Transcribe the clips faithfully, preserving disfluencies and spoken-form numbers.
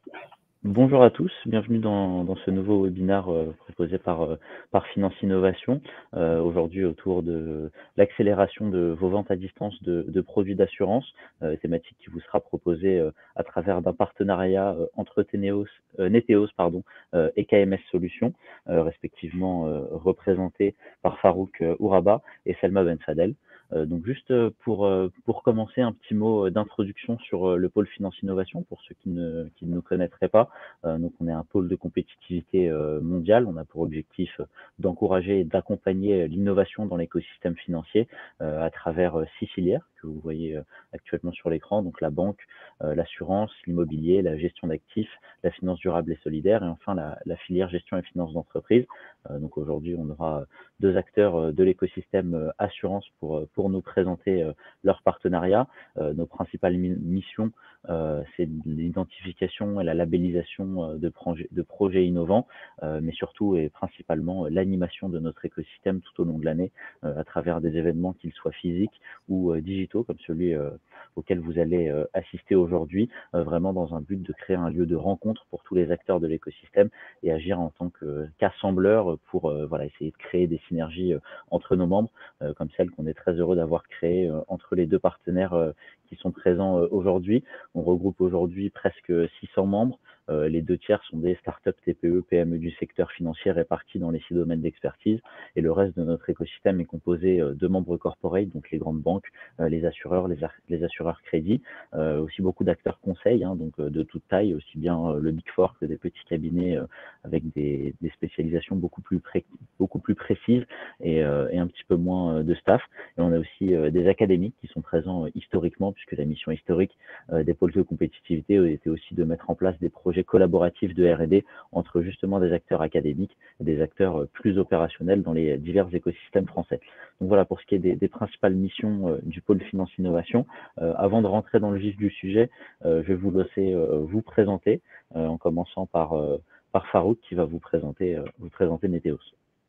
Bonjour à tous, bienvenue dans, dans ce nouveau webinaire euh, proposé par, euh, par Finance Innovation, euh, aujourd'hui autour de l'accélération de vos ventes à distance de, de produits d'assurance, euh, thématique qui vous sera proposée euh, à travers d'un partenariat euh, entre Teneos, euh, Neteos pardon, euh, et K M S Solutions, euh, respectivement euh, représentés par Farouk euh, Ouraba et Selma Ben Fadel. Euh, donc juste euh, pour, euh, pour commencer, un petit mot d'introduction sur euh, le pôle Finance Innovation, pour ceux qui ne, qui ne nous connaîtraient pas. Euh, donc on est un pôle de compétitivité euh, mondial. On a pour objectif euh, d'encourager et d'accompagner l'innovation dans l'écosystème financier euh, à travers euh, six filières que vous voyez euh, actuellement sur l'écran, donc la banque, euh, l'assurance, l'immobilier, la gestion d'actifs, la finance durable et solidaire, et enfin la, la filière gestion et finance d'entreprise. Euh, donc aujourd'hui, on aura deux acteurs euh, de l'écosystème euh, assurance pour, pour nous présenter euh, leur partenariat. Euh, nos principales mi missions, euh, c'est l'identification et la labellisation euh, de, projet, de projets innovants, euh, mais surtout et principalement euh, l'animation de notre écosystème tout au long de l'année euh, à travers des événements, qu'ils soient physiques ou euh, digitaux, comme celui euh, auquel vous allez euh, assister aujourd'hui, euh, vraiment dans un but de créer un lieu de rencontre pour tous les acteurs de l'écosystème et agir en tant qu'assembleur pour euh, voilà, essayer de créer des synergies euh, entre nos membres, euh, comme celle qu'on est très heureux d'avoir créée euh, entre les deux partenaires euh, qui sont présents euh, aujourd'hui. On regroupe aujourd'hui presque six cents membres. Euh, les deux tiers sont des startups T P E, P M E du secteur financier répartis dans les six domaines d'expertise. Et le reste de notre écosystème est composé euh, de membres corporate, donc les grandes banques, euh, les assureurs, les, les assureurs crédits, euh, aussi beaucoup d'acteurs conseils, hein, donc euh, de toute taille, aussi bien euh, le Big Four que des petits cabinets euh, avec des, des spécialisations beaucoup plus, pré beaucoup plus précises et, euh, et un petit peu moins euh, de staff. Et on a aussi euh, des académiques qui sont présents euh, historiquement, puisque la mission historique euh, des pôles de compétitivité était aussi de mettre en place des projets collaboratifs de R et D entre justement des acteurs académiques et des acteurs euh, plus opérationnels dans les divers écosystèmes français. Donc voilà pour ce qui est des, des principales missions euh, du pôle Finance Innovation. Euh, avant de rentrer dans le vif du sujet, euh, je vais vous laisser euh, vous présenter, euh, en commençant par, euh, par Farouk qui va vous présenter, euh, vous présenter Neteos.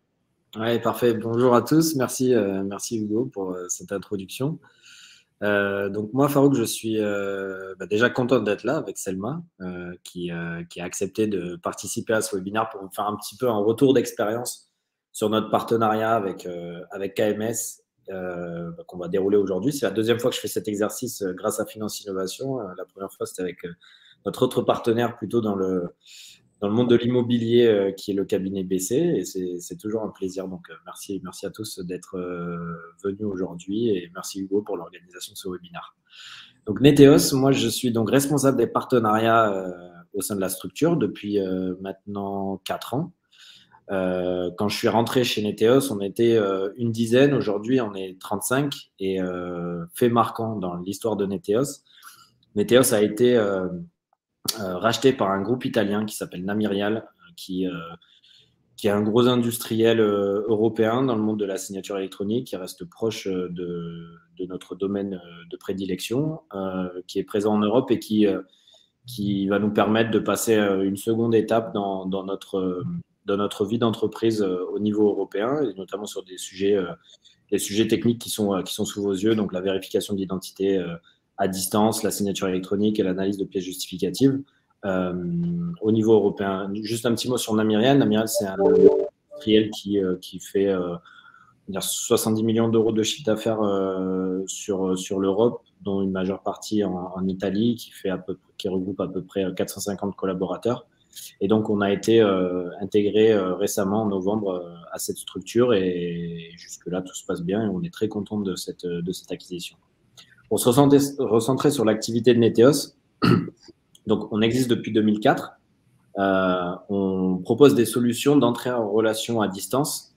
Ouais, parfait. Bonjour à tous. Merci, euh, merci Hugo pour euh, cette introduction. Euh, donc moi, Farouk, je suis euh, bah, déjà content d'être là avec Selma, euh, qui, euh, qui a accepté de participer à ce webinaire pour nous faire un petit peu un retour d'expérience sur notre partenariat avec, euh, avec K M S euh, bah, qu'on va dérouler aujourd'hui. C'est la deuxième fois que je fais cet exercice euh, grâce à Finance Innovation. Euh, la première fois, c'était avec euh, notre autre partenaire plutôt dans le dans le monde de l'immobilier euh, qui est le cabinet B C, et c'est toujours un plaisir. Donc, euh, merci, merci à tous d'être euh, venus aujourd'hui, et merci Hugo pour l'organisation de ce webinaire. Donc, Neteos, moi, je suis donc responsable des partenariats euh, au sein de la structure depuis euh, maintenant quatre ans. Euh, quand je suis rentré chez Neteos, on était euh, une dizaine. Aujourd'hui, on est trente-cinq. Et euh, fait marquant dans l'histoire de Neteos, Neteos a été euh, euh, racheté par un groupe italien qui s'appelle Namirial, qui, euh, qui est un gros industriel euh, européen dans le monde de la signature électronique, qui reste proche euh, de, de notre domaine euh, de prédilection, euh, qui est présent en Europe et qui, euh, qui va nous permettre de passer euh, une seconde étape dans, dans, notre, euh, dans notre vie d'entreprise euh, au niveau européen, et notamment sur des sujets, euh, des sujets techniques qui sont, euh, qui sont sous vos yeux, donc la vérification d'identité euh, à distance, la signature électronique et l'analyse de pièces justificatives. Euh, au niveau européen. Juste un petit mot sur Namirial. Namirial, c'est un industriel qui, euh, qui fait euh, soixante-dix millions d'euros de chiffre d'affaires euh, sur, sur l'Europe, dont une majeure partie en, en Italie, qui, fait à peu, qui regroupe à peu près quatre cent cinquante collaborateurs. Et donc, on a été euh, intégré euh, récemment en novembre euh, à cette structure, et jusque-là, tout se passe bien et on est très content de cette, de cette acquisition. Pour se recentrer, recentrer sur l'activité de Neteos, donc on existe depuis deux mille quatre. Euh, on propose des solutions d'entrée en relation à distance,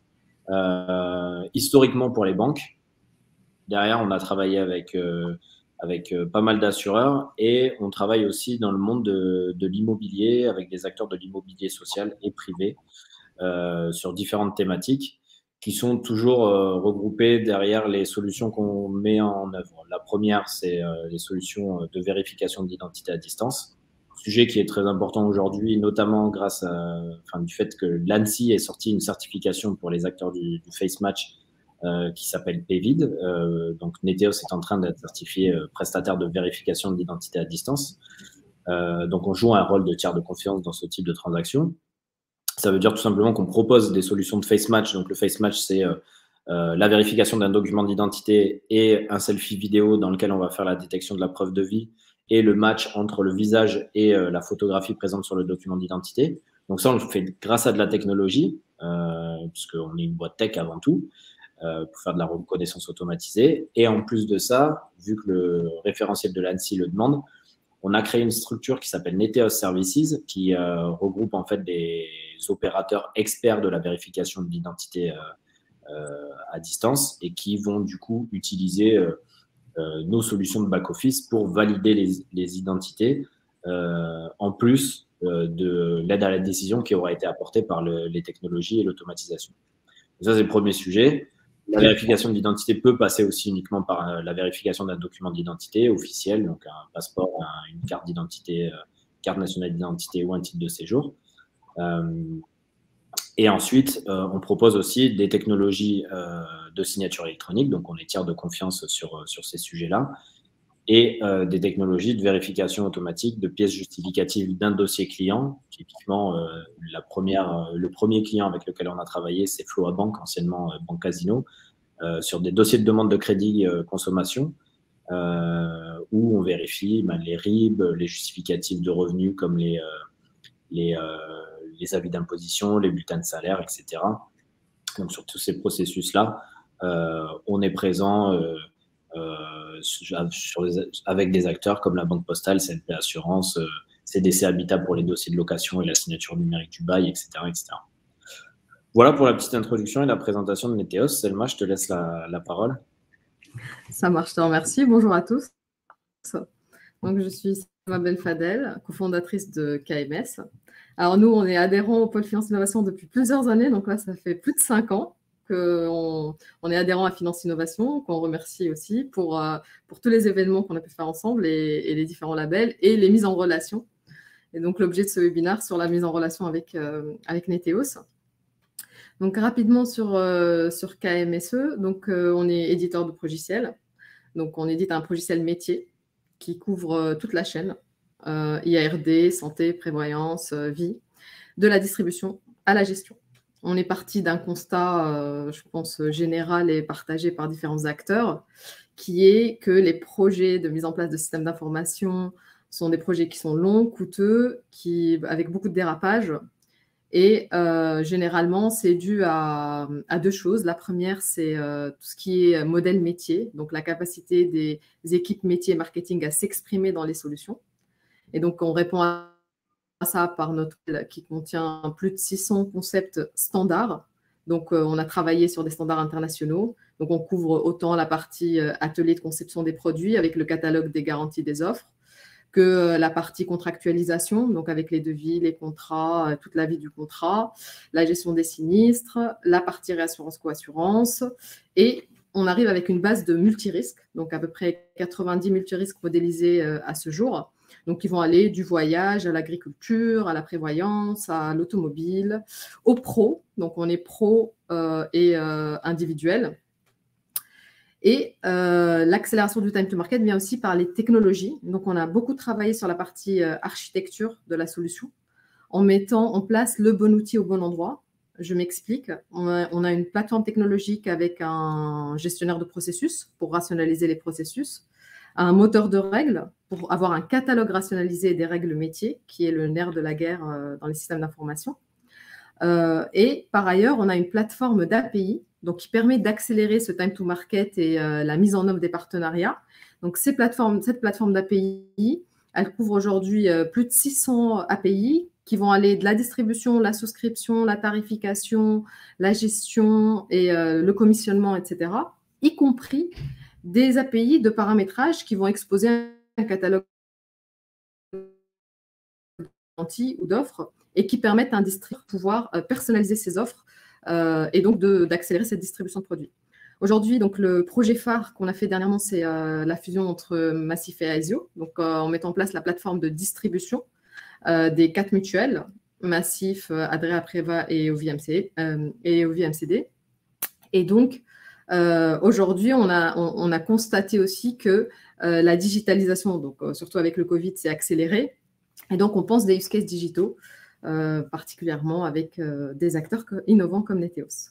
euh, historiquement pour les banques. Derrière, on a travaillé avec, euh, avec euh, pas mal d'assureurs, et on travaille aussi dans le monde de, de l'immobilier avec des acteurs de l'immobilier social et privé euh, sur différentes thématiques qui sont toujours euh, regroupées derrière les solutions qu'on met en œuvre. La première, c'est euh, les solutions de vérification d'identité à distance, sujet qui est très important aujourd'hui, notamment grâce à, enfin, du fait que l'ANSSI ait sorti une certification pour les acteurs du, du face match euh, qui s'appelle P V I D. Euh, donc, Neteos est en train d'être certifié euh, prestataire de vérification d'identité à distance. Euh, donc, on joue un rôle de tiers de confiance dans ce type de transaction. Ça veut dire tout simplement qu'on propose des solutions de face match. Donc, le face match, c'est euh, euh, la vérification d'un document d'identité et un selfie vidéo dans lequel on va faire la détection de la preuve de vie et le match entre le visage et euh, la photographie présente sur le document d'identité. Donc, ça, on le fait grâce à de la technologie, euh, puisqu'on est une boîte tech avant tout, euh, pour faire de la reconnaissance automatisée. Et en plus de ça, vu que le référentiel de l'ANSSI le demande, on a créé une structure qui s'appelle Neteos Services, qui euh, regroupe en fait des opérateurs experts de la vérification de l'identité euh, euh, à distance et qui vont du coup utiliser euh, euh, nos solutions de back-office pour valider les, les identités, euh, en plus euh, de l'aide à la décision qui aura été apportée par le, les technologies et l'automatisation. Ça, c'est le premier sujet. La vérification de l'identité peut passer aussi uniquement par la vérification d'un document d'identité officiel, donc un passeport, un, une carte d'identité, euh, carte nationale d'identité ou un titre de séjour. Euh, et ensuite, euh, on propose aussi des technologies euh, de signature électronique, donc on est tiers de confiance sur, sur ces sujets-là, et euh, des technologies de vérification automatique de pièces justificatives d'un dossier client. Typiquement, euh, la première, euh, le premier client avec lequel on a travaillé, c'est Floa Bank, anciennement euh, Banque Casino, euh, sur des dossiers de demande de crédit euh, consommation, euh, où on vérifie ben, les R I B, les justificatifs de revenus comme les, euh, les, euh, les avis d'imposition, les bulletins de salaire, et cetera. Donc, sur tous ces processus-là, euh, on est présent euh, euh, sur les, avec des acteurs comme la Banque Postale, C N P Assurance, euh, C D C Habitat pour les dossiers de location et la signature numérique du bail, et cetera, et cetera. Voilà pour la petite introduction et la présentation de Neteos. Selma, je te laisse la, la parole. Ça marche, je te remercie. Bonjour à tous. Donc, je suis Selma Benfadel, cofondatrice de K M S. Alors, nous, on est adhérents au pôle Finance Innovation depuis plusieurs années. Donc là, ça fait plus de cinq ans qu'on on est adhérent à Finance Innovation, qu'on remercie aussi pour, euh, pour tous les événements qu'on a pu faire ensemble et, et les différents labels et les mises en relation. Et donc, l'objet de ce webinaire sur la mise en relation avec, euh, avec Neteos. Donc, rapidement sur, euh, sur K M S E, donc, euh, on est éditeur de progiciels. Donc, on édite un progiciel métier qui couvre euh, toute la chaîne, euh, I A R D, santé, prévoyance, euh, vie, de la distribution à la gestion. On est parti d'un constat, euh, je pense, général et partagé par différents acteurs, qui est que les projets de mise en place de systèmes d'information sont des projets qui sont longs, coûteux, qui, avec beaucoup de dérapages. Et euh, généralement, c'est dû à, à deux choses. La première, c'est euh, tout ce qui est modèle métier, donc la capacité des équipes métier et marketing à s'exprimer dans les solutions. Et donc, on répond à ça par notre qui contient plus de six cents concepts standards. Donc, euh, on a travaillé sur des standards internationaux. Donc, on couvre autant la partie euh, atelier de conception des produits avec le catalogue des garanties des offres, que la partie contractualisation, donc avec les devis, les contrats, toute la vie du contrat, la gestion des sinistres, la partie réassurance coassurance. Et on arrive avec une base de multirisques, donc à peu près quatre-vingt-dix multirisques modélisés à ce jour, donc qui vont aller du voyage à l'agriculture, à la prévoyance, à l'automobile, au pro. Donc on est pro euh, et euh, individuel. Et euh, l'accélération du time to market vient aussi par les technologies. Donc, on a beaucoup travaillé sur la partie euh, architecture de la solution en mettant en place le bon outil au bon endroit. Je m'explique. On a, on a une plateforme technologique avec un gestionnaire de processus pour rationaliser les processus, un moteur de règles pour avoir un catalogue rationalisé des règles métiers, qui est le nerf de la guerre euh, dans les systèmes d'information. Euh, et par ailleurs, on a une plateforme d'A P I donc, qui permet d'accélérer ce time to market et euh, la mise en œuvre des partenariats. Donc, ces plateformes, cette plateforme d'A P I, elle couvre aujourd'hui euh, plus de six cents A P I qui vont aller de la distribution, la souscription, la tarification, la gestion et euh, le commissionnement, et cetera, y compris des A P I de paramétrage qui vont exposer un catalogue ou d'offres et qui permettent à un distributeur de pouvoir euh, personnaliser ses offres Euh, et donc d'accélérer cette distribution de produits. Aujourd'hui, donc le projet phare qu'on a fait dernièrement, c'est euh, la fusion entre Massif et Aesio, donc euh, en mettant en place la plateforme de distribution euh, des quatre mutuelles, Massif, euh, Adrea Preva et O V M C, euh, et O V M C D. Et donc, euh, aujourd'hui, on a, on, on a constaté aussi que euh, la digitalisation, donc euh, surtout avec le Covid, s'est accélérée. Et donc, on pense des use cases digitaux, euh, particulièrement avec euh, des acteurs innovants comme Neteos.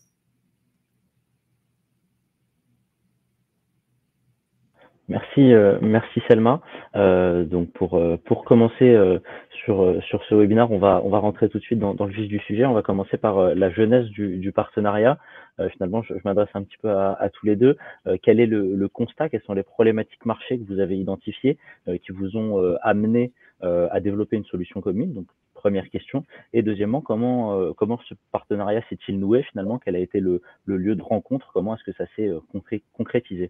Merci, euh, merci Selma. Euh, donc pour euh, pour commencer euh, sur euh, sur ce webinaire, on va on va rentrer tout de suite dans, dans le vif du sujet. On va commencer par euh, la genèse du, du partenariat. Euh, finalement, je, je m'adresse un petit peu à, à tous les deux. Euh, quel est le, le constat? Quelles sont les problématiques marché que vous avez identifiées euh, qui vous ont euh, amené euh, à développer une solution commune? Donc première question. Et deuxièmement, comment euh, comment ce partenariat s'est-il noué finalement? Quel a été le, le lieu de rencontre? Comment est-ce que ça s'est euh, concré concrétisé?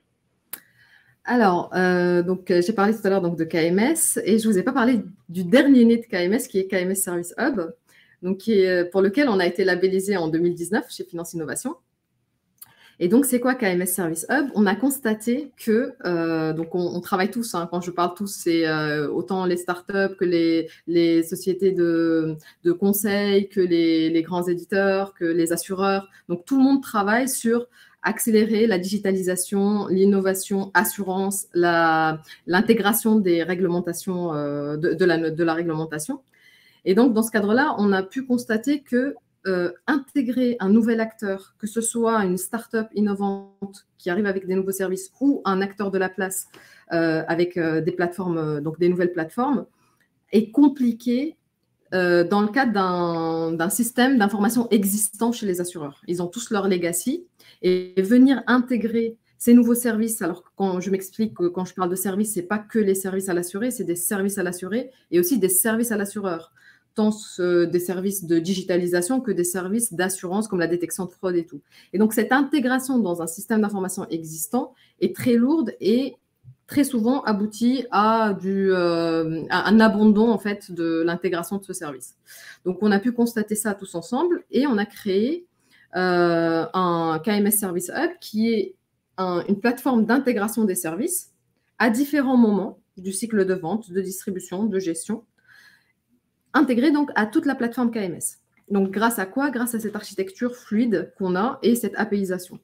Alors, euh, donc j'ai parlé tout à l'heure donc de K M S et je vous ai pas parlé du dernier né de K M S qui est K M S Service Hub, donc qui est, pour lequel on a été labellisé en deux mille dix-neuf chez Finance Innovation. Et donc, c'est quoi K M S Service Hub? On a constaté que, euh, donc on, on travaille tous, hein, quand je parle tous, c'est euh, autant les startups que les, les sociétés de, de conseil, que les, les grands éditeurs, que les assureurs. Donc, tout le monde travaille sur accélérer la digitalisation, l'innovation, assurance, l'intégration des réglementations, euh, de, de, la, de la réglementation. Et donc, dans ce cadre-là, on a pu constater que euh, intégrer un nouvel acteur, que ce soit une start-up innovante qui arrive avec des nouveaux services ou un acteur de la place euh, avec euh, des plateformes, donc des nouvelles plateformes, est compliqué euh, dans le cadre d'un système d'information existant chez les assureurs. Ils ont tous leur legacy et venir intégrer ces nouveaux services, alors quand je m'explique que quand je parle de services, ce n'est pas que les services à l'assuré, c'est des services à l'assuré et aussi des services à l'assureur, tant euh, des services de digitalisation que des services d'assurance comme la détection de fraude et tout. Et donc, cette intégration dans un système d'information existant est très lourde et très souvent aboutit à, du, euh, à un abandon en fait, de l'intégration de ce service. Donc, on a pu constater ça tous ensemble et on a créé euh, un K M S Service Hub qui est un, une plateforme d'intégration des services à différents moments du cycle de vente, de distribution, de gestion, intégré donc à toute la plateforme K M S. Donc, grâce à quoi? Grâce à cette architecture fluide qu'on a et cette APIisation.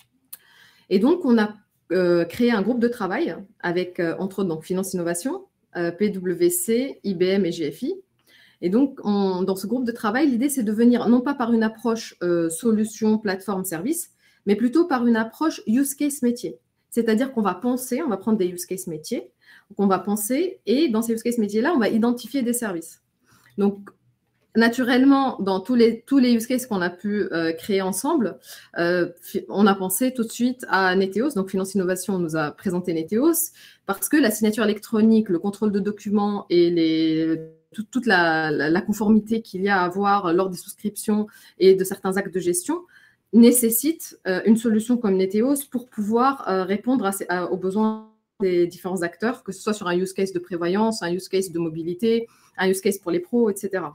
Et donc, on a euh, créé un groupe de travail avec, euh, entre autres, donc, Finance Innovation, euh, P W C, I B M et G F I. Et donc, on, dans ce groupe de travail, l'idée, c'est de venir non pas par une approche euh, solution, plateforme, service, mais plutôt par une approche use case métier. C'est-à-dire qu'on va penser, on va prendre des use case métiers, qu'on va penser, et dans ces use case métiers-là, on va identifier des services. Donc, naturellement, dans tous les, tous les use cases qu'on a pu euh, créer ensemble, euh, on a pensé tout de suite à Neteos. Donc, Finance Innovation nous a présenté Neteos parce que la signature électronique, le contrôle de documents et les, tout, toute la, la, la conformité qu'il y a à avoir lors des souscriptions et de certains actes de gestion nécessite euh, une solution comme Neteos pour pouvoir euh, répondre à, à, aux besoins des différents acteurs, que ce soit sur un use case de prévoyance, un use case de mobilité, un use case pour les pros, et cetera.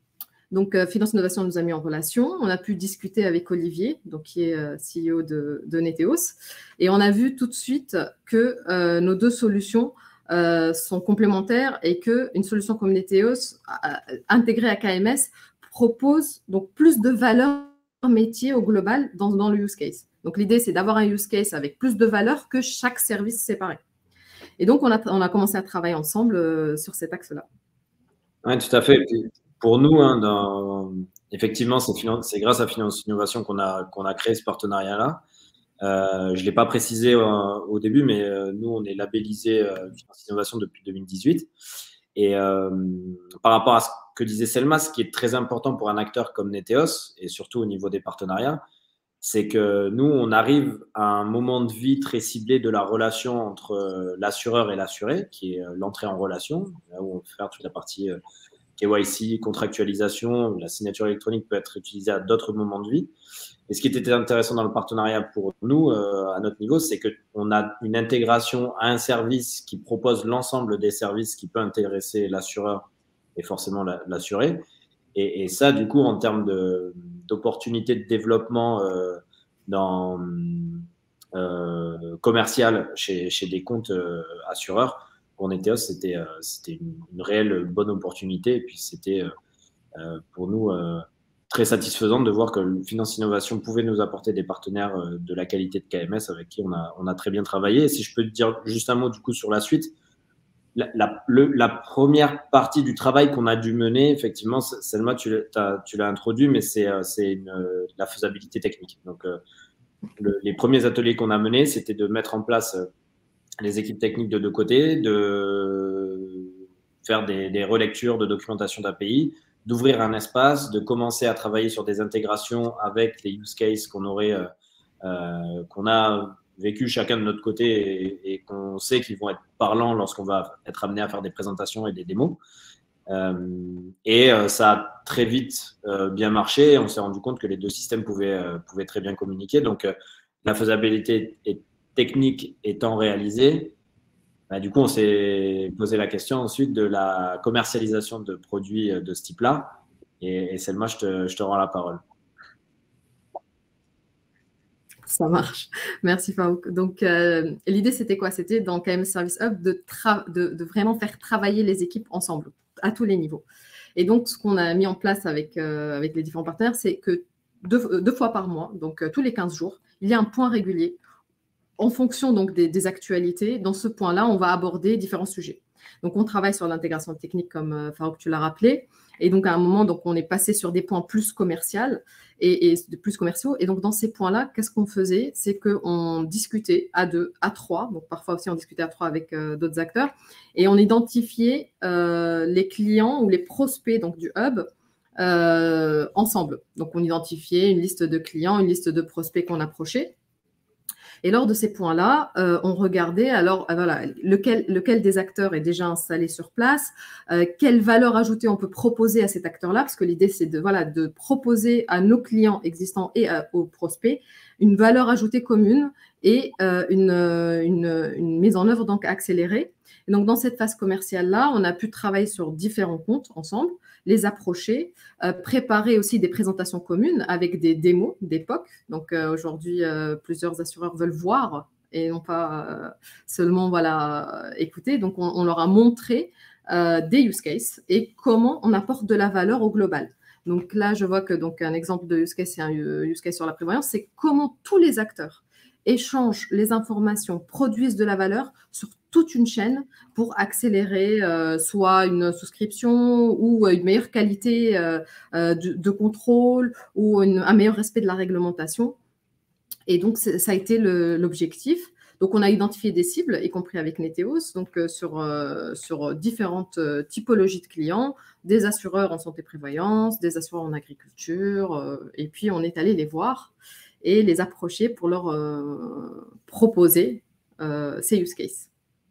Donc, euh, Finance Innovation nous a mis en relation. On a pu discuter avec Olivier, donc, qui est euh, C E O de, de Neteos. Et on a vu tout de suite que euh, nos deux solutions euh, sont complémentaires et qu'une solution comme Neteos, euh, intégrée à K M S, propose donc plus de valeur métier au global dans, dans le use case. Donc, l'idée, c'est d'avoir un use case avec plus de valeur que chaque service séparé. Et donc, on a, on a commencé à travailler ensemble euh, sur cet axe-là. Oui, tout à fait. Pour nous, hein, dans, effectivement, c'est grâce à Finance Innovation qu'on a, qu'on a créé ce partenariat-là. Euh, je ne l'ai pas précisé euh, au début, mais euh, nous, on est labellisé euh, Finance Innovation depuis deux mille dix-huit. Et euh, par rapport à ce que disait Selma, ce qui est très important pour un acteur comme Neteos, et surtout au niveau des partenariats, c'est que nous, on arrive à un moment de vie très ciblé de la relation entre l'assureur et l'assuré, qui est l'entrée en relation, là où on peut faire toute la partie K Y C, contractualisation, la signature électronique peut être utilisée à d'autres moments de vie. Et ce qui était intéressant dans le partenariat pour nous, euh, à notre niveau, c'est qu'on a une intégration à un service qui propose l'ensemble des services qui peut intéresser l'assureur et forcément l'assuré. Et, et ça, du coup, en termes d'opportunités de, de développement euh, dans, euh, commercial chez, chez des comptes euh, assureurs, pour Neteos, c'était euh, une, une réelle bonne opportunité. Et puis, c'était euh, pour nous euh, très satisfaisant de voir que Finance Innovation pouvait nous apporter des partenaires euh, de la qualité de K M S avec qui on a, on a très bien travaillé. Et si je peux te dire juste un mot du coup sur la suite, la, la, le, la première partie du travail qu'on a dû mener, effectivement, Selma, tu l'as introduit, mais c'est la faisabilité technique. Donc, euh, le, les premiers ateliers qu'on a menés, c'était de mettre en place les équipes techniques de deux côtés, de faire des, des relectures de documentation d'A P I, d'ouvrir un espace, de commencer à travailler sur des intégrations avec les use cases qu'on aurait, euh, euh, qu'on a vécu chacun de notre côté et, et qu'on sait qu'ils vont être parlants lorsqu'on va être amené à faire des présentations et des démos. Euh, et euh, ça a très vite euh, bien marché. On s'est rendu compte que les deux systèmes pouvaient, euh, pouvaient très bien communiquer. Donc, euh, la faisabilité est technique étant réalisée, bah, du coup, on s'est posé la question ensuite de la commercialisation de produits de ce type-là. Et, et Selma, je te, je te rends la parole. Ça marche. Merci Farouk. Donc, euh, l'idée, c'était quoi? C'était dans K M S Service Hub de, de, de vraiment faire travailler les équipes ensemble, à tous les niveaux. Et donc, ce qu'on a mis en place avec, euh, avec les différents partenaires, c'est que deux, deux fois par mois, donc euh, tous les quinze jours, il y a un point régulier. En fonction donc, des, des actualités, dans ce point-là, on va aborder différents sujets. Donc, on travaille sur l'intégration technique, comme euh, Farouk, tu l'as rappelé. Et donc, à un moment, donc, on est passé sur des points plus commerciaux et, et plus commerciaux. Et donc, dans ces points-là, qu'est-ce qu'on faisait? C'est qu'on discutait à deux, à trois. Donc, parfois aussi, on discutait à trois avec euh, d'autres acteurs. Et on identifiait euh, les clients ou les prospects donc, du hub euh, ensemble. Donc, on identifiait une liste de clients, une liste de prospects qu'on approchait. Et lors de ces points-là, euh, on regardait alors euh, voilà, lequel, lequel des acteurs est déjà installé sur place, euh, quelle valeur ajoutée on peut proposer à cet acteur-là, parce que l'idée, c'est de, voilà, de proposer à nos clients existants et à, aux prospects une valeur ajoutée commune et euh, une, une, une mise en œuvre donc accélérée. Et donc, dans cette phase commerciale-là, on a pu travailler sur différents comptes ensemble, les approcher, euh, préparer aussi des présentations communes avec des démos d'époque. Donc, euh, aujourd'hui, euh, plusieurs assureurs veulent voir et non pas euh, seulement voilà, écouter. Donc, on, on leur a montré euh, des use cases et comment on apporte de la valeur au global. Donc là, je vois que donc, un exemple de use case, c'est un use case sur la prévoyance, c'est comment tous les acteurs échangent les informations, produisent de la valeur sur toute une chaîne pour accélérer euh, soit une souscription ou une meilleure qualité euh, euh, de, de contrôle ou une, un meilleur respect de la réglementation. Et donc, ça a été l'objectif. Donc, on a identifié des cibles, y compris avec Neteos, donc euh, sur, euh, sur différentes euh, typologies de clients, des assureurs en santé prévoyance, des assureurs en agriculture, euh, et puis on est allé les voir et les approcher pour leur euh, proposer euh, ces use cases.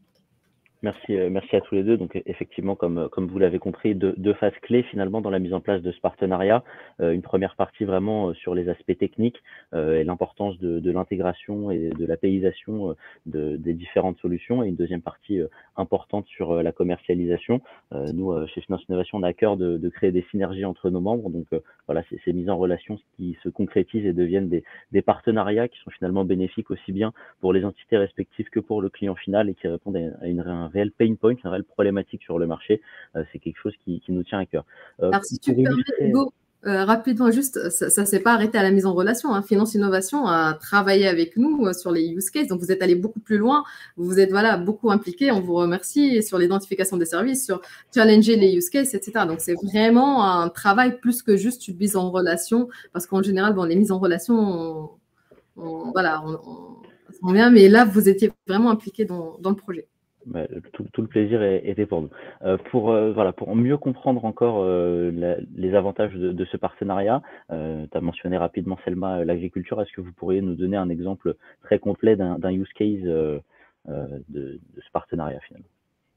Merci, euh, merci à tous les deux. Donc effectivement, comme, comme vous l'avez compris, deux, deux phases clés finalement dans la mise en place de ce partenariat. Euh, une première partie vraiment euh, sur les aspects techniques euh, et l'importance de, de l'intégration et de l'apéisation euh, de, des différentes solutions. Et une deuxième partie euh, importante sur euh, la commercialisation. Euh, nous, euh, chez Finance Innovation, on a à cœur de, de créer des synergies entre nos membres. Donc euh, voilà, c'est ces mises en relation qui se concrétisent et deviennent des, des partenariats qui sont finalement bénéfiques aussi bien pour les entités respectives que pour le client final et qui répondent à une, à une réel pain point, une réelle problématique sur le marché. Euh, c'est quelque chose qui, qui nous tient à cœur. Euh, Alors, si tu me permets, Hugo, euh, rapidement, juste, ça ne s'est pas arrêté à la mise en relation. Hein. Finance Innovation a travaillé avec nous euh, sur les use cases, donc vous êtes allé beaucoup plus loin. Vous vous êtes voilà, beaucoup impliqués, on vous remercie, sur l'identification des services, sur challenger les use cases, et cetera. Donc, c'est vraiment un travail plus que juste une mise en relation, parce qu'en général, bon, les mises en relation, on, on, voilà, on, on, on vient, mais là, vous étiez vraiment impliqués dans, dans le projet. Bah, tout, tout le plaisir était pour nous. Euh, pour, euh, voilà, pour mieux comprendre encore euh, la, les avantages de, de ce partenariat, euh, tu as mentionné rapidement, Selma, l'agriculture. Est-ce que vous pourriez nous donner un exemple très complet d'un use case euh, euh, de, de ce partenariat finalement?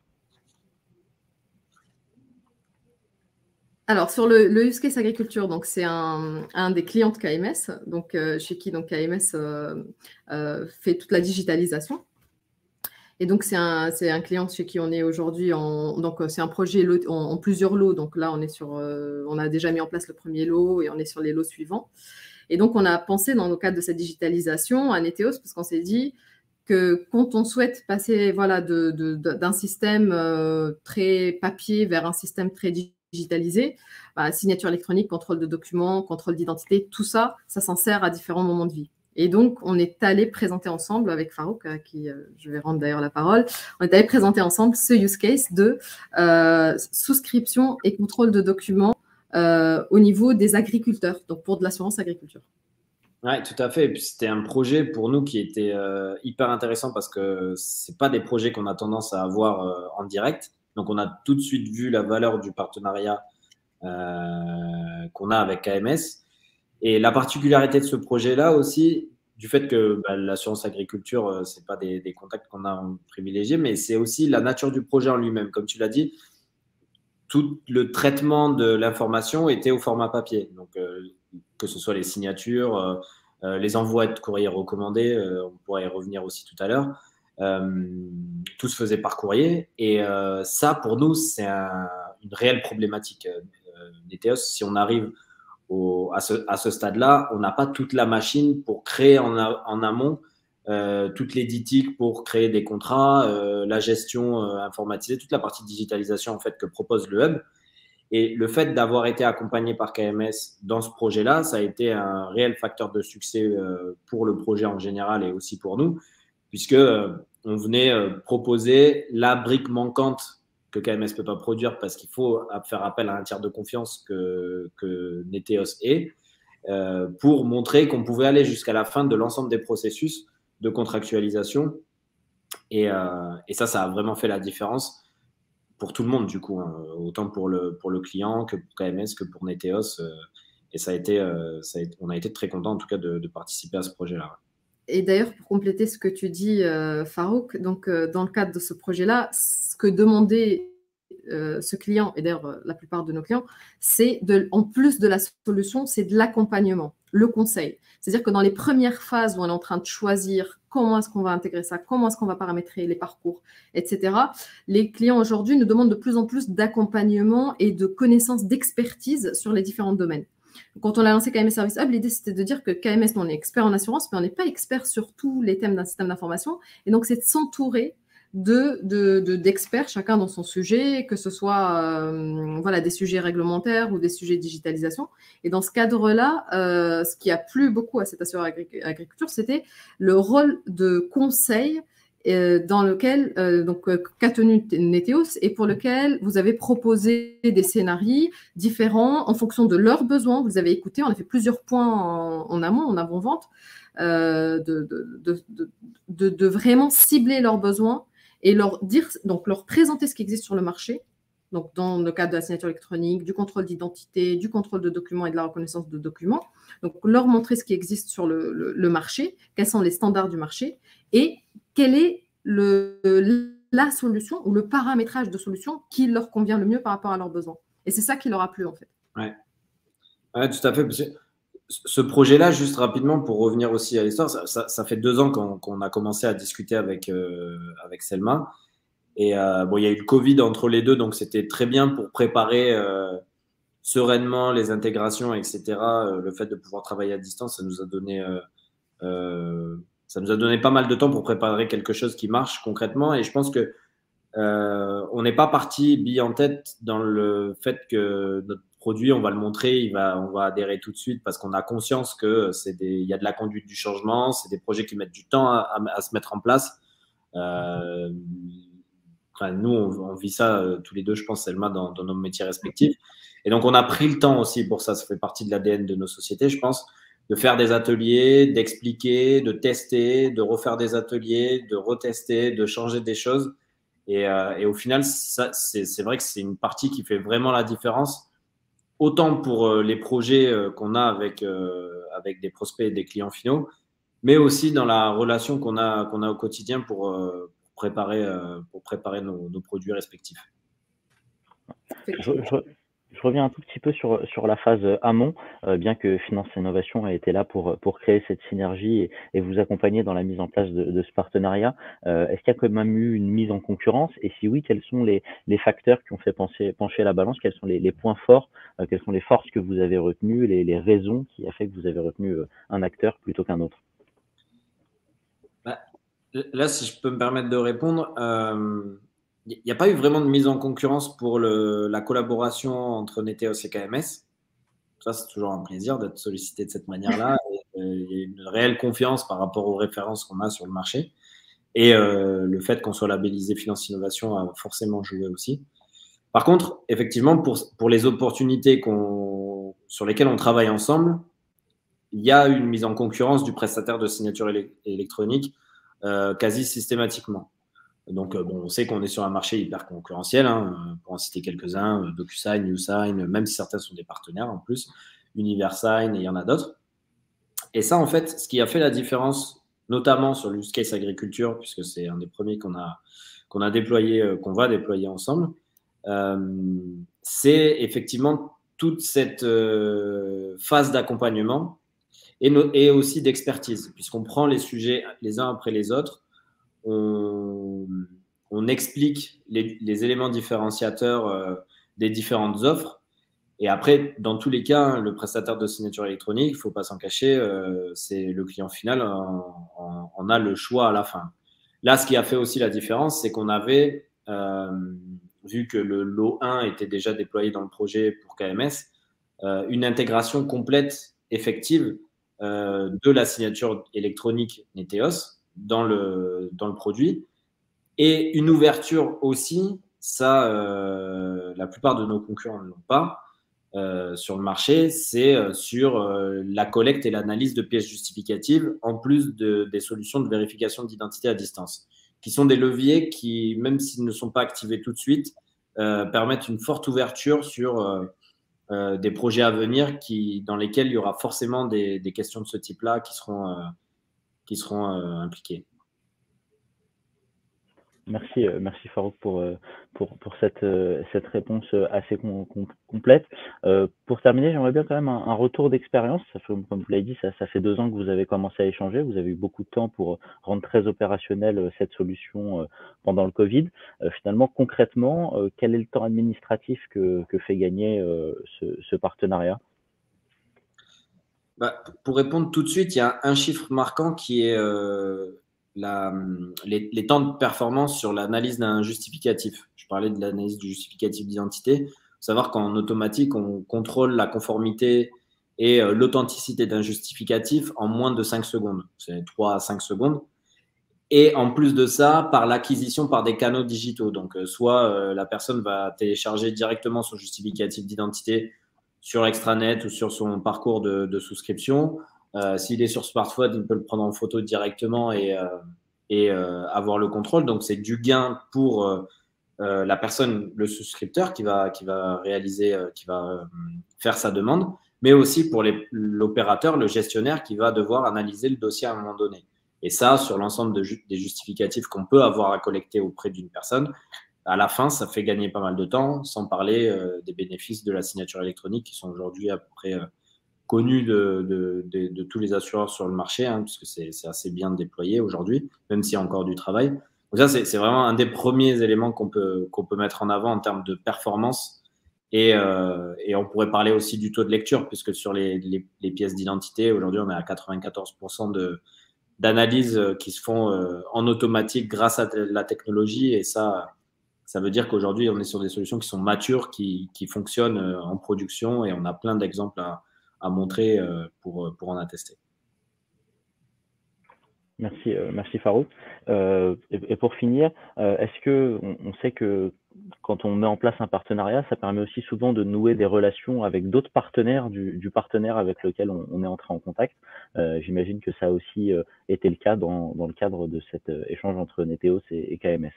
Alors, sur le, le use case agriculture, donc c'est un, un des clients de K M S, donc, euh, chez qui donc, K M S euh, euh, fait toute la digitalisation. Et donc, c'est un, un client chez qui on est aujourd'hui. Donc, c'est un projet lot, en, en plusieurs lots. Donc là, on, est sur, euh, on a déjà mis en place le premier lot et on est sur les lots suivants. Et donc, on a pensé dans le cadre de cette digitalisation à Neteos parce qu'on s'est dit que quand on souhaite passer voilà, de, de, de, d'un système euh, très papier vers un système très digitalisé, bah, signature électronique, contrôle de documents, contrôle d'identité, tout ça, ça s'en sert à différents moments de vie. Et donc, on est allé présenter ensemble avec Farouk, à qui euh, je vais rendre d'ailleurs la parole, on est allé présenter ensemble ce use case de euh, souscription et contrôle de documents euh, au niveau des agriculteurs, donc pour de l'assurance agriculture. Oui, tout à fait. Et puis, c'était un projet pour nous qui était euh, hyper intéressant parce que ce pas des projets qu'on a tendance à avoir euh, en direct. Donc, on a tout de suite vu la valeur du partenariat euh, qu'on a avec K M S. Et la particularité de ce projet-là aussi, du fait que bah, l'assurance agriculture, euh, ce n'est pas des, des contacts qu'on a privilégiés, mais c'est aussi la nature du projet en lui-même. Comme tu l'as dit, tout le traitement de l'information était au format papier. Donc, euh, que ce soit les signatures, euh, euh, les envois de courrier recommandés, euh, on pourrait y revenir aussi tout à l'heure, euh, tout se faisait par courrier. Et euh, ça, pour nous, c'est un, une réelle problématique. Euh, Neteos, si on arrive au, à ce, à ce stade-là, on n'a pas toute la machine pour créer en, a, en amont euh, toute l'éditique pour créer des contrats, euh, la gestion euh, informatisée, toute la partie de digitalisation en fait, que propose le hub. Et le fait d'avoir été accompagné par K M S dans ce projet-là, ça a été un réel facteur de succès euh, pour le projet en général et aussi pour nous, puisque euh, on venait euh, proposer la brique manquante que K M S ne peut pas produire parce qu'il faut faire appel à un tiers de confiance que, que Neteos est, euh, pour montrer qu'on pouvait aller jusqu'à la fin de l'ensemble des processus de contractualisation. Et, euh, et ça, ça a vraiment fait la différence pour tout le monde, du coup, hein, autant pour le, pour le client que pour K M S, que pour Neteos. Euh, et ça a été, euh, ça a été, on a été très contents, en tout cas, de, de participer à ce projet-là. Et d'ailleurs, pour compléter ce que tu dis, euh, Farouk, donc, euh, dans le cadre de ce projet-là, ce que demandait euh, ce client, et d'ailleurs euh, la plupart de nos clients, c'est, de, en plus de la solution, c'est de l'accompagnement, le conseil. C'est-à-dire que dans les premières phases où on est en train de choisir comment est-ce qu'on va intégrer ça, comment est-ce qu'on va paramétrer les parcours, et cetera, les clients aujourd'hui nous demandent de plus en plus d'accompagnement et de connaissances, d'expertise sur les différents domaines. Quand on a lancé K M S Service Hub, l'idée, c'était de dire que K M S, on est expert en assurance, mais on n'est pas expert sur tous les thèmes d'un système d'information. Et donc, c'est de s'entourer de, de, de, d'experts, chacun dans son sujet, que ce soit euh, voilà, des sujets réglementaires ou des sujets de digitalisation. Et dans ce cadre-là, euh, ce qui a plu beaucoup à cet assureur agriculture, c'était le rôle de conseil euh, dans lequel, euh, donc, euh, qu'a tenu Neteos et pour lequel vous avez proposé des scénarios différents en fonction de leurs besoins. Vous avez écouté, on a fait plusieurs points en, en amont, en avant-vente, euh, de, de, de, de, de, de vraiment cibler leurs besoins et leur dire, donc leur présenter ce qui existe sur le marché, donc dans le cadre de la signature électronique, du contrôle d'identité, du contrôle de documents et de la reconnaissance de documents. Donc, leur montrer ce qui existe sur le, le, le marché, quels sont les standards du marché et quelle est le, la solution ou le paramétrage de solution qui leur convient le mieux par rapport à leurs besoins. Et c'est ça qui leur a plu, en fait. Oui, ouais, tout à fait. Ce projet-là, juste rapidement, pour revenir aussi à l'histoire, ça, ça, ça fait deux ans qu'on qu'on a commencé à discuter avec, euh, avec Selma. Et euh, bon, il y a eu le Covid entre les deux, donc c'était très bien pour préparer euh, sereinement les intégrations, et cetera. Euh, le fait de pouvoir travailler à distance, ça nous a donné, euh, euh, ça nous a donné pas mal de temps pour préparer quelque chose qui marche concrètement. Et je pense que euh, on n'est pas parti bille en tête dans le fait que notre produit, on va le montrer, il va, on va adhérer tout de suite parce qu'on a conscience que c'est des, il y a de la conduite du changement, c'est des projets qui mettent du temps à, à, à se mettre en place. Euh, Enfin, nous, on, on vit ça euh, tous les deux, je pense, Selma, dans, dans nos métiers respectifs. Et donc, on a pris le temps aussi pour ça. Ça fait partie de l'A D N de nos sociétés, je pense, de faire des ateliers, d'expliquer, de tester, de refaire des ateliers, de retester, de changer des choses. Et, euh, et au final, c'est vrai que c'est une partie qui fait vraiment la différence, autant pour euh, les projets euh, qu'on a avec, euh, avec des prospects et des clients finaux, mais aussi dans la relation qu'on a, qu'on a au quotidien pour… Euh, préparer, euh, pour préparer nos, nos produits respectifs. Je, je, je reviens un tout petit peu sur, sur la phase amont, euh, bien que Finance Innovation a été là pour, pour créer cette synergie et, et vous accompagner dans la mise en place de, de ce partenariat. Euh, Est-ce qu'il y a quand même eu une mise en concurrence? Et si oui, quels sont les, les facteurs qui ont fait pencher, pencher la balance? Quels sont les, les points forts? euh, Quelles sont les forces que vous avez retenues? Les, les raisons qui a fait que vous avez retenu un acteur plutôt qu'un autre? bah. Là, si je peux me permettre de répondre, il euh, n'y a pas eu vraiment de mise en concurrence pour le, la collaboration entre Neteos et K M S. Ça, c'est toujours un plaisir d'être sollicité de cette manière-là. Et, il y a une réelle confiance par rapport aux références qu'on a sur le marché. Et euh, le fait qu'on soit labellisé Finance Innovation a forcément joué aussi. Par contre, effectivement, pour, pour les opportunités qu'on, sur lesquelles on travaille ensemble, il y a une mise en concurrence du prestataire de signature éle- électronique euh, quasi systématiquement. Donc, euh, bon, on sait qu'on est sur un marché hyper concurrentiel, hein, pour en citer quelques-uns, euh, DocuSign, YouSign, même si certains sont des partenaires en plus, UniverSign, et il y en a d'autres. Et ça, en fait, ce qui a fait la différence, notamment sur l'use case agriculture, puisque c'est un des premiers qu'on a, qu'on a déployé, euh, qu'on va déployer ensemble, euh, c'est effectivement toute cette euh, phase d'accompagnement et, no- et aussi d'expertise, puisqu'on prend les sujets les uns après les autres, on, on explique les, les éléments différenciateurs euh, des différentes offres. Et après, dans tous les cas, le prestataire de signature électronique, il ne faut pas s'en cacher, euh, c'est le client final, on, on a le choix à la fin. Là, ce qui a fait aussi la différence, c'est qu'on avait, euh, vu que le lot un était déjà déployé dans le projet pour K M S, euh, une intégration complète, effective, euh, de la signature électronique Neteos dans le, dans le produit. Et une ouverture aussi, ça, euh, la plupart de nos concurrents ne l'ont pas, euh, sur le marché, c'est euh, sur euh, la collecte et l'analyse de pièces justificatives, en plus de, des solutions de vérification d'identité à distance, qui sont des leviers qui, même s'ils ne sont pas activés tout de suite, euh, permettent une forte ouverture sur euh, euh, des projets à venir qui, dans lesquels il y aura forcément des, des questions de ce type-là qui seront, euh, qui seront euh, impliquées. Merci, euh, merci Farouk pour, euh, pour, pour cette, euh, cette réponse euh, assez com- com- complète. Euh, pour terminer, j'aimerais bien quand même un, un retour d'expérience. Ça fait, comme vous l'avez dit, ça, ça fait deux ans que vous avez commencé à échanger. Vous avez eu beaucoup de temps pour rendre très opérationnelle euh, cette solution euh, pendant le Covid. Euh, finalement, concrètement, euh, quel est le temps administratif que, que fait gagner euh, ce, ce partenariat? Bah, pour répondre tout de suite, il y a un chiffre marquant qui est euh, la, les, les temps de performance sur l'analyse d'un justificatif. Je parlais de l'analyse du justificatif d'identité. Il faut savoir qu'en automatique, on contrôle la conformité et euh, l'authenticité d'un justificatif en moins de cinq secondes. C'est trois à cinq secondes. Et en plus de ça, par l'acquisition par des canaux digitaux. Donc, euh, soit euh, la personne va télécharger directement son justificatif d'identité sur l'extranet ou sur son parcours de, de souscription. Euh, S'il est sur smartphone, il peut le prendre en photo directement et, euh, et euh, avoir le contrôle. Donc, c'est du gain pour euh, euh, la personne, le souscripteur qui va, qui va réaliser, euh, qui va euh, faire sa demande, mais aussi pour l'opérateur, le gestionnaire qui va devoir analyser le dossier à un moment donné. Et ça, sur l'ensemble de ju des justificatifs qu'on peut avoir à collecter auprès d'une personne, à la fin, ça fait gagner pas mal de temps, sans parler euh, des bénéfices de la signature électronique qui sont aujourd'hui à peu près euh, connus de, de, de, de tous les assureurs sur le marché, hein, puisque c'est assez bien déployé aujourd'hui, même s'il y a encore du travail. Donc ça, c'est vraiment un des premiers éléments qu'on peut, qu'on peut mettre en avant en termes de performance. Et, euh, et on pourrait parler aussi du taux de lecture, puisque sur les, les, les pièces d'identité, aujourd'hui, on est à quatre-vingt-quatorze pour cent de d'analyses qui se font euh, en automatique grâce à la technologie. Et ça, ça veut dire qu'aujourd'hui, on est sur des solutions qui sont matures, qui, qui fonctionnent euh, en production. Et on a plein d'exemples à, à montrer euh, pour, pour en attester. Merci, euh, merci Farouk. Euh, et, et pour finir, euh, est-ce que on, on sait que quand on met en place un partenariat, ça permet aussi souvent de nouer des relations avec d'autres partenaires du, du partenaire avec lequel on, on est entré en contact. Euh, J'imagine que ça a aussi euh, été le cas dans, dans le cadre de cet euh, échange entre Neteos et, et K M S.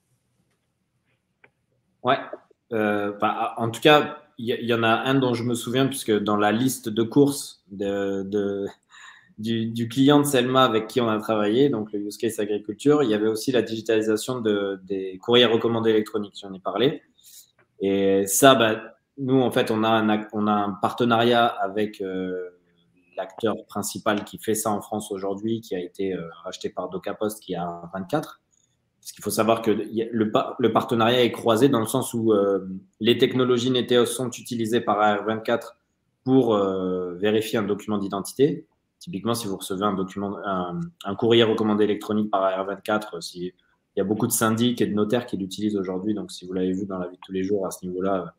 Ouais. Euh, bah, en tout cas, il y, y en a un dont je me souviens, puisque dans la liste de courses de, de Du, du client de Selma avec qui on a travaillé, donc le use case agriculture, il y avait aussi la digitalisation de, des courriers recommandés électroniques, j'en ai parlé. Et ça, bah, nous, en fait, on a un, on a un partenariat avec euh, l'acteur principal qui fait ça en France aujourd'hui, qui a été euh, racheté par DocaPost, qui a vingt-quatre. Parce qu'il faut savoir que le, le partenariat est croisé dans le sens où euh, les technologies Neteos sont utilisées par A R vingt-quatre pour euh, vérifier un document d'identité. Typiquement, si vous recevez un document, un, un courrier recommandé électronique par A R vingt-quatre, si, il y a beaucoup de syndics et de notaires qui l'utilisent aujourd'hui. Donc, si vous l'avez vu dans la vie de tous les jours à ce niveau-là,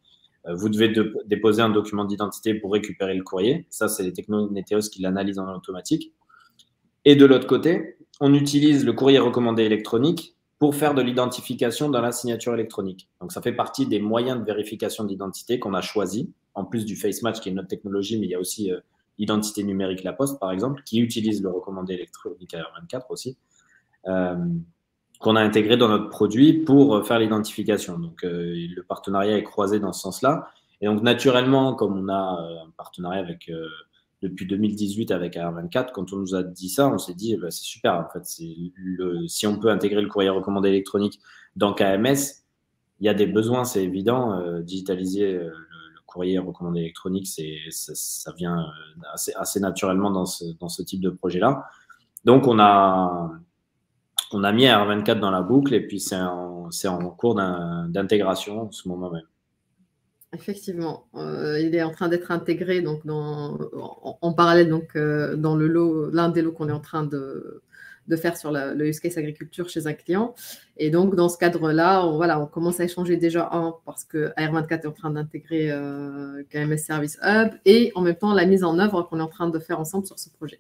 euh, vous devez de, déposer un document d'identité pour récupérer le courrier. Ça, c'est les technos Neteos qui l'analysent en automatique. Et de l'autre côté, on utilise le courrier recommandé électronique pour faire de l'identification dans la signature électronique. Donc, ça fait partie des moyens de vérification d'identité qu'on a choisis, en plus du face match qui est notre technologie, mais il y a aussi euh, l'identité numérique La Poste, par exemple, qui utilise le recommandé électronique A R vingt-quatre aussi, euh, qu'on a intégré dans notre produit pour faire l'identification. Donc, euh, le partenariat est croisé dans ce sens-là. Et donc, naturellement, comme on a un partenariat avec... Euh, depuis deux mille dix-huit avec A R vingt-quatre, quand on nous a dit ça, on s'est dit, bah, c'est super, en fait. Le, si on peut intégrer le courrier recommandé électronique dans K M S, il y a des besoins, c'est évident. Euh, digitaliser le, le courrier recommandé électronique, c'est, ça, ça vient assez, assez naturellement dans ce, dans ce type de projet-là. Donc, on a, on a mis A R vingt-quatre dans la boucle et puis c'est en, c'est en cours d'intégration en ce moment même. Effectivement, euh, il est en train d'être intégré donc dans, en, en parallèle donc euh, dans le lot, l'un des lots qu'on est en train de, de faire sur la, le use case agriculture chez un client. Et donc dans ce cadre-là, on, voilà, on commence à échanger déjà un parce que A R vingt-quatre est en train d'intégrer euh, K M S Service Hub et en même temps la mise en œuvre qu'on est en train de faire ensemble sur ce projet.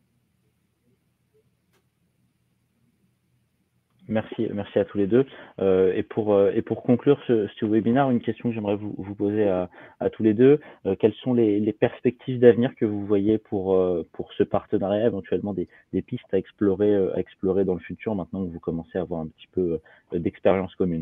Merci, merci à tous les deux. Euh, et, pour, euh, et pour conclure ce, ce webinaire, une question que j'aimerais vous, vous poser à, à tous les deux. Euh, quelles sont les, les perspectives d'avenir que vous voyez pour, euh, pour ce partenariat, éventuellement des, des pistes à explorer, euh, à explorer dans le futur, maintenant que vous commencez à avoir un petit peu euh, d'expérience commune?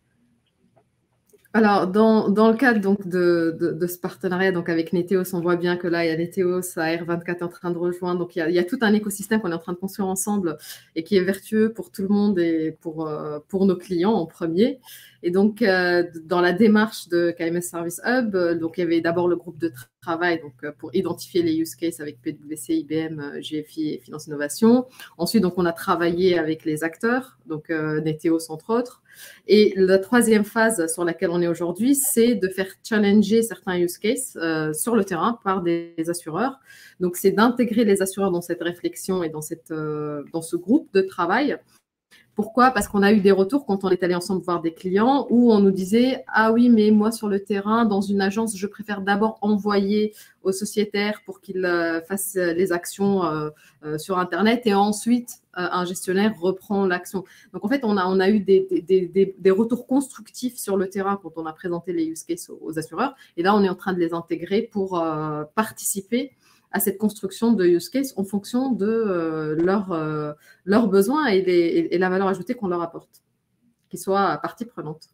Alors, dans, dans le cadre donc, de, de, de ce partenariat donc avec Neteos, on voit bien que là, il y a Neteos, A R vingt-quatre en train de rejoindre. Donc, il y a, il y a tout un écosystème qu'on est en train de construire ensemble et qui est vertueux pour tout le monde et pour, euh, pour nos clients en premier. Et donc, euh, dans la démarche de K M S Service Hub, euh, donc, il y avait d'abord le groupe de tra travail donc, euh, pour identifier les use cases avec P W C, I B M, G F I et Finance Innovation. Ensuite, donc, on a travaillé avec les acteurs, donc euh, Neteos entre autres. Et la troisième phase sur laquelle on est aujourd'hui, c'est de faire challenger certains use cases euh, sur le terrain par des, des assureurs. Donc, c'est d'intégrer les assureurs dans cette réflexion et dans, cette, euh, dans ce groupe de travail. Pourquoi? Parce qu'on a eu des retours quand on est allé ensemble voir des clients où on nous disait « Ah oui, mais moi, sur le terrain, dans une agence, je préfère d'abord envoyer aux sociétaires pour qu'ils euh, fassent les actions euh, euh, sur Internet et ensuite, euh, un gestionnaire reprend l'action. » Donc, en fait, on a, on a eu des, des, des, des retours constructifs sur le terrain quand on a présenté les use cases aux, aux assureurs. Et là, on est en train de les intégrer pour euh, participer à cette construction de use case en fonction de euh, leurs euh, leurs besoins et, les, et la valeur ajoutée qu'on leur apporte, qu'ils soient partie prenante.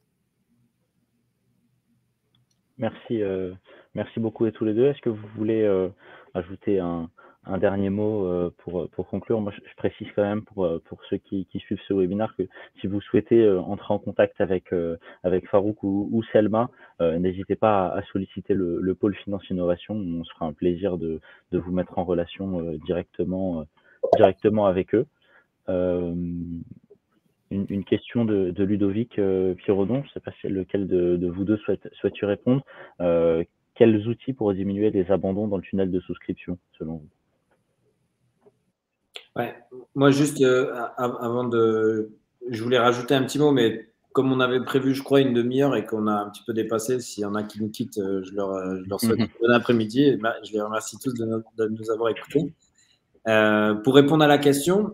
Merci, euh, merci beaucoup à tous les deux. Est-ce que vous voulez euh, ajouter un, un dernier mot euh, pour, pour conclure? Moi, je, je précise quand même pour, pour ceux qui, qui suivent ce webinaire que si vous souhaitez euh, entrer en contact avec, euh, avec Farouk ou, ou Selma, euh, n'hésitez pas à, à solliciter le, le pôle Finance Innovation. On se fera un plaisir de, de vous mettre en relation euh, directement, euh, directement avec eux. Euh, Une, une question de, de Ludovic euh, Pirodon, je ne sais pas si lequel de, de vous deux souhaite, souhaite y répondre. Euh, quels outils pour diminuer les abandons dans le tunnel de souscription, selon vous? Ouais, moi juste euh, avant de... Je voulais rajouter un petit mot, mais comme on avait prévu, je crois, une demi-heure et qu'on a un petit peu dépassé, s'il y en a qui nous quittent, je leur, je leur souhaite mm-hmm. bon après-midi. Je les remercie tous de, nous, de nous avoir écoutés. Euh, pour répondre à la question,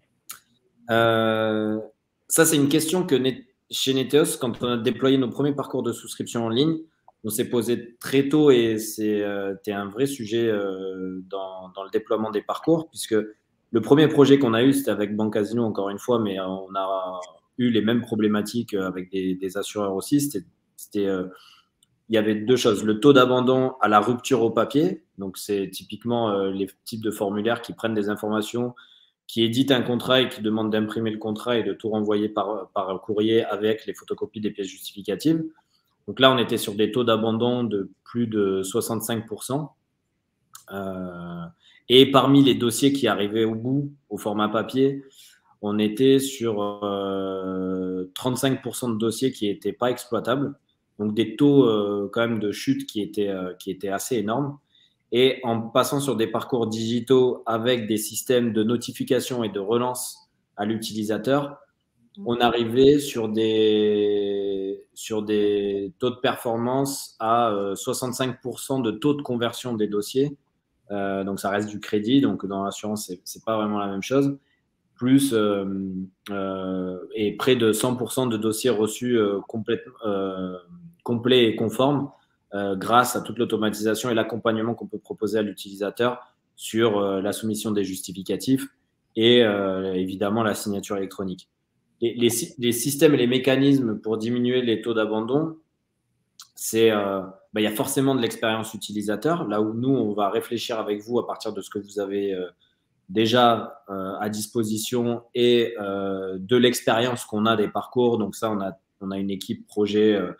euh, ça, c'est une question que chez Neteos, quand on a déployé nos premiers parcours de souscription en ligne, on s'est posé très tôt et c'était euh, un vrai sujet euh, dans, dans le déploiement des parcours, puisque le premier projet qu'on a eu, c'était avec Banque Casino, encore une fois, mais on a eu les mêmes problématiques avec des, des assureurs aussi. C'était, euh, il y avait deux choses. Le taux d'abandon à la rupture au papier, donc c'est typiquement euh, les types de formulaires qui prennent des informations, qui édite un contrat et qui demande d'imprimer le contrat et de tout renvoyer par, par courrier avec les photocopies des pièces justificatives. Donc là, on était sur des taux d'abandon de plus de soixante-cinq pour cent. Euh, et parmi les dossiers qui arrivaient au bout, au format papier, on était sur euh, trente-cinq pour cent de dossiers qui n'étaient pas exploitables. Donc des taux euh, quand même de chute qui étaient, euh, qui étaient assez énormes. Et en passant sur des parcours digitaux avec des systèmes de notification et de relance à l'utilisateur, on arrivait sur des, sur des taux de performance à euh, soixante-cinq pour cent de taux de conversion des dossiers. Euh, donc, ça reste du crédit. Donc, dans l'assurance, c'est, c'est pas vraiment la même chose. Plus euh, euh, et près de cent pour cent de dossiers reçus euh, complètement, euh, complets et conformes euh, grâce à toute l'automatisation et l'accompagnement qu'on peut proposer à l'utilisateur sur euh, la soumission des justificatifs et euh, évidemment la signature électronique. Les, les, les systèmes et les mécanismes pour diminuer les taux d'abandon, c'est euh, ben, y a forcément de l'expérience utilisateur, là où nous, on va réfléchir avec vous à partir de ce que vous avez euh, déjà euh, à disposition et euh, de l'expérience qu'on a des parcours. Donc ça, on a, on a une équipe projet euh,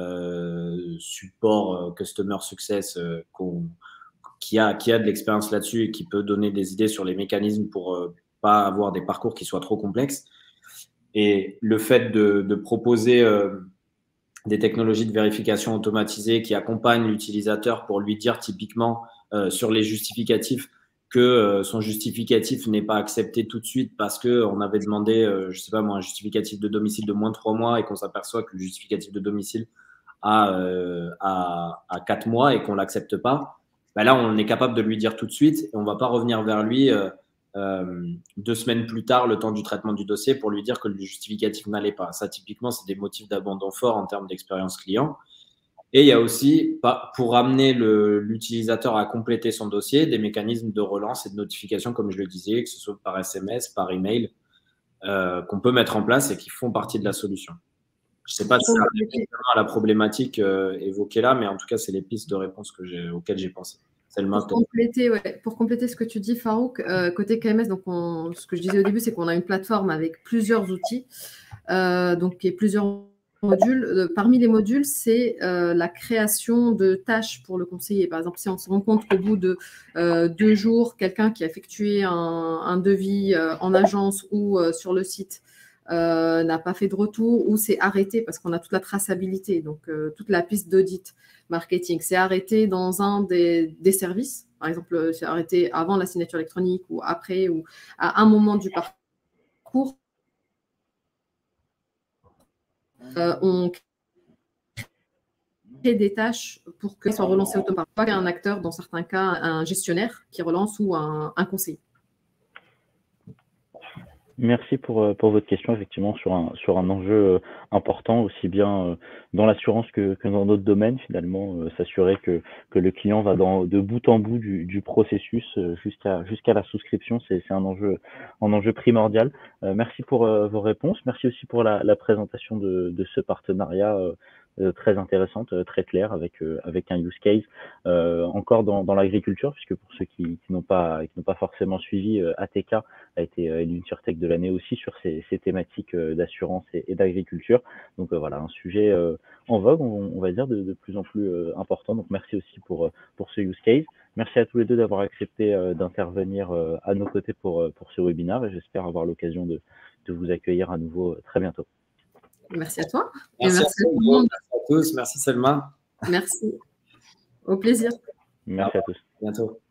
euh, support euh, customer success euh, qu'on, qui, a, qui a de l'expérience là-dessus et qui peut donner des idées sur les mécanismes pour euh, pas avoir des parcours qui soient trop complexes. Et le fait de, de proposer euh, des technologies de vérification automatisée qui accompagnent l'utilisateur pour lui dire typiquement euh, sur les justificatifs que euh, son justificatif n'est pas accepté tout de suite parce qu'on avait demandé, euh, je sais pas moi, un justificatif de domicile de moins de trois mois et qu'on s'aperçoit que le justificatif de domicile a, euh, a, a quatre mois et qu'on l'accepte pas. Ben là, on est capable de lui dire tout de suite et on va pas revenir vers lui euh, euh, deux semaines plus tard, le temps du traitement du dossier, pour lui dire que le justificatif n'allait pas. Ça, typiquement, c'est des motifs d'abandon forts en termes d'expérience client. Et il y a aussi, pour amener le, l'utilisateur à compléter son dossier, des mécanismes de relance et de notification, comme je le disais, que ce soit par S M S, par email, euh, qu'on peut mettre en place et qui font partie de la solution. Je ne sais pas si ça répond à la problématique euh, évoquée là, mais en tout cas, c'est les pistes de réponse que j'ai, auxquelles j'ai pensé. Pour compléter, ouais, pour compléter ce que tu dis, Farouk, euh, côté K M S, donc on, ce que je disais au début, c'est qu'on a une plateforme avec plusieurs outils, euh, donc et plusieurs modules. Euh, parmi les modules, c'est euh, la création de tâches pour le conseiller. Par exemple, si on se rend compte qu'au bout de euh, deux jours, quelqu'un qui a effectué un, un devis euh, en agence ou euh, sur le site euh, n'a pas fait de retour ou c'est arrêté parce qu'on a toute la traçabilité, donc euh, toute la piste d'audit marketing, c'est arrêté dans un des, des services, par exemple, c'est arrêté avant la signature électronique ou après ou à un moment du parcours. Euh, on crée des tâches pour qu'elles soient relancées automatiquement. Pas qu'un acteur, dans certains cas, un gestionnaire qui relance ou un, un conseiller. Merci pour, pour votre question, effectivement, sur un, sur un enjeu important, aussi bien dans l'assurance que, que dans d'autres domaines, finalement, euh, s'assurer que, que le client va dans, de bout en bout du, du processus jusqu'à jusqu'à la souscription, c'est, c'est un enjeu, un enjeu primordial. Euh, merci pour euh, vos réponses, merci aussi pour la, la présentation de, de ce partenariat euh, euh, très intéressante, euh, très claire, avec, euh, avec un use case euh, encore dans, dans l'agriculture, puisque pour ceux qui, qui n'ont pas, qui n'ont pas forcément suivi, euh, A T K a été euh, élu InsurTech de l'année aussi sur ces, ces thématiques euh, d'assurance et, et d'agriculture. Donc euh, voilà, un sujet euh, en vogue, on, on va dire, de, de plus en plus euh, important. Donc merci aussi pour, pour ce use case. Merci à tous les deux d'avoir accepté euh, d'intervenir euh, à nos côtés pour, pour ce webinaire et j'espère avoir l'occasion de, de vous accueillir à nouveau euh, très bientôt. Merci à toi. Merci, et merci, à, tout le monde. Merci à tous. Merci Selma. Merci. Au plaisir. Merci à tous. À bientôt.